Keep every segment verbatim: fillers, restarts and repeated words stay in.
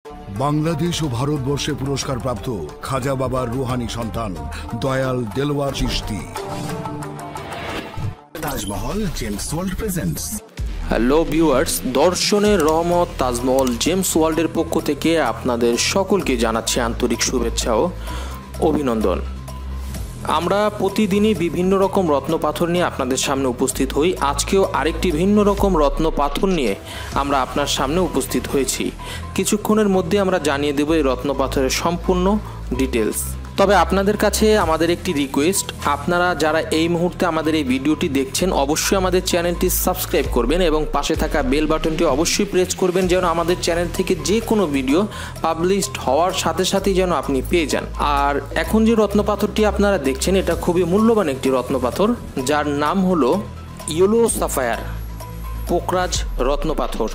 বাংলাদেশ ও ভারতবর্ষে পুরস্কার প্রাপ্ত খাজা বাবার রুহানি সন্তান Dayal Delwar Chishti. Tajmahal gems world presents. Hello viewers, দর্শনের রহমত তাজমহল জেমস ওয়ার্ল্ডের পক্ষ থেকে আপনাদের সকলকে জানাচ্ছি আন্তরিক শুভেচ্ছা ও অভিনন্দন। আমরা প্রতিদিনই বিভিন্ন রকম রত্ন পাথর নিয়ে আপনাদের সামনে উপস্থিত হই। আজকেও আরেকটি ভিন্ন রকম রত্ন পাথর নিয়ে আমরা আপনার সামনে উপস্থিত হয়েছি। কিছুক্ষণের মধ্যে আমরা জানিয়ে দেব এই রত্ন পাথরের সম্পূর্ণ ডিটেলস। তবে আপনাদের কাছে আমাদের একটি রিকোয়েস্ট, আপনারা যারা এই মুহূর্তে আমাদের এই ভিডিওটি দেখছেন অবশ্যই আমাদের চ্যানেলটি সাবস্ক্রাইব করবেন এবং পাশে থাকা বেল বাটনটি অবশ্যই প্রেস করবেন, যেন আমাদের চ্যানেল থেকে যে কোনো ভিডিও পাবলিশড হওয়ার সাথে সাথেই যেন আপনি পেয়ে যান। আর এখন যে রত্ন পাথরটি আপনারা দেখছেন এটা খুবই মূল্যবান একটি রত্ন পাথর, যার নাম হলো ইয়েলো সাফায়ার পোখরাজ রত্ন পাথর।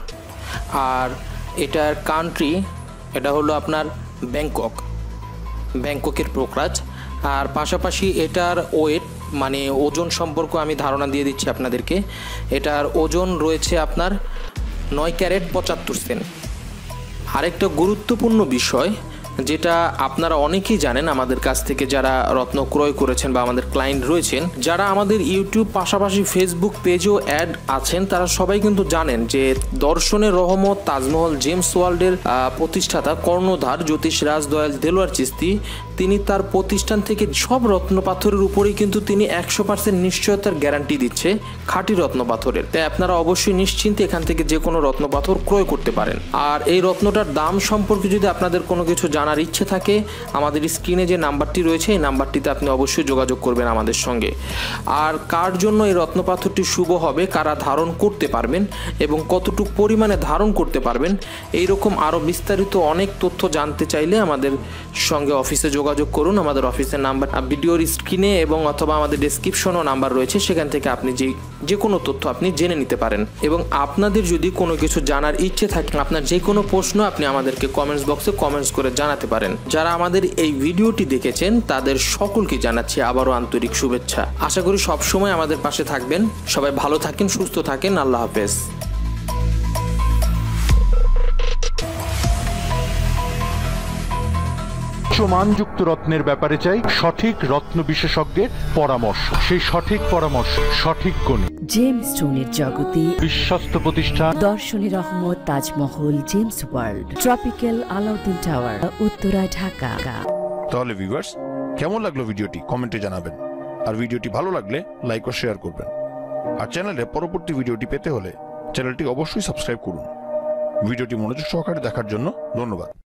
আর এটার কান্ট্রি এটা হলো আপনার ব্যাংকক, ব্যাংককের পোখরাজ। আর পাশাপাশি এটার ওয়েট মানে ওজন সম্পর্কে আমি ধারণা দিয়ে দিচ্ছি আপনাদেরকে। এটার ওজন রয়েছে আপনার নয় ক্যারেট পঁচাত্তর সেন্ট। আরেকটা গুরুত্বপূর্ণ বিষয় যেটা আপনারা অনেকেই জানেন আমাদের কাছ থেকে যারা রত্ন ক্রয় করেছেন বা আমাদের ক্লায়েন্ট রয়েছেন, যারা আমাদের ইউটিউব পাশাপাশি ফেসবুক পেজেও অ্যাড আছেন, তারা সবাই কিন্তু জানেন যে দর্শনের রহমত তাজমহল জেমস ওয়ার্ল্ডের প্রতিষ্ঠাতা কর্ণধার জ্যোতিষরাজ দয়াল দেলওয়ার চিশতি, তিনি তার প্রতিষ্ঠান থেকে সব রত্ন পাথরের উপরেই কিন্তু তিনি একশো পার্সেন্ট নিশ্চয়তার গ্যারান্টি দিচ্ছে খাঁটি রত্ন পাথরের। তাই আপনারা অবশ্যই নিশ্চিন্তে এখান থেকে যে কোনো রত্ন পাথর ক্রয় করতে পারেন। আর এই রত্নটার দাম সম্পর্কে যদি আপনাদের কোনো কিছু জানার ইচ্ছে থাকে, আমাদের স্ক্রিনে যে নাম্বারটি রয়েছে এই নাম্বারটিতে আপনি অবশ্যই যোগাযোগ করবেন আমাদের সঙ্গে। আর কার জন্য এই রত্ন পাথরটি শুভ হবে, কারা ধারণ করতে পারবেন এবং কতটুকু পরিমাণে ধারণ করতে পারবেন, এইরকম আরও বিস্তারিত অনেক তথ্য জানতে চাইলে আমাদের সঙ্গে অফিসে যোগাযোগ করুন। আমাদের অফিসের নাম্বার ভিডিওর স্ক্রিনে এবং অথবা আমাদের ডেসক্রিপশনও নাম্বার রয়েছে, সেখান থেকে আপনি যে যে কোনো তথ্য আপনি জেনে নিতে পারেন। এবং আপনাদের যদি কোনো কিছু জানার ইচ্ছে থাকে, আপনার যে কোনো প্রশ্ন আপনি আমাদেরকে কমেন্টস বক্সে কমেন্টস করে জানাতে পারেন। যারা আমাদের এই ভিডিওটি দেখেছেন তাদের সকলকে জানাচ্ছি আবারও আন্তরিক শুভেচ্ছা। আশা করি সবসময় আমাদের পাশে থাকবেন। সবাই ভালো থাকেন, সুস্থ থাকেন। আল্লাহ হাফেজ। মানযুক্ত রত্নের ব্যাপারে চাই সঠিক রত্ন বিশেষজ্ঞের পরামর্শ, সেই সঠিক পরামর্শ সঠিক কোণে জেমস স্টোনের জগতে বিশ্বস্ত প্রতিষ্ঠান দর্শনের রহমত Tajmahal gems world, tropical Alauddin tower, Uttara, Dhaka. তাহলে ভিউয়ার্স, কেমন লাগলো ভিডিওটি কমেন্টে জানাবেন। আর ভিডিওটি ভালো লাগলে লাইক ও শেয়ার করবেন। আর চ্যানেলে পরবর্তী ভিডিওটি পেতে হলে চ্যানেলটি অবশ্যই সাবস্ক্রাইব করুন। ভিডিওটি মনোযোগ সহকারে দেখার জন্য ধন্যবাদ।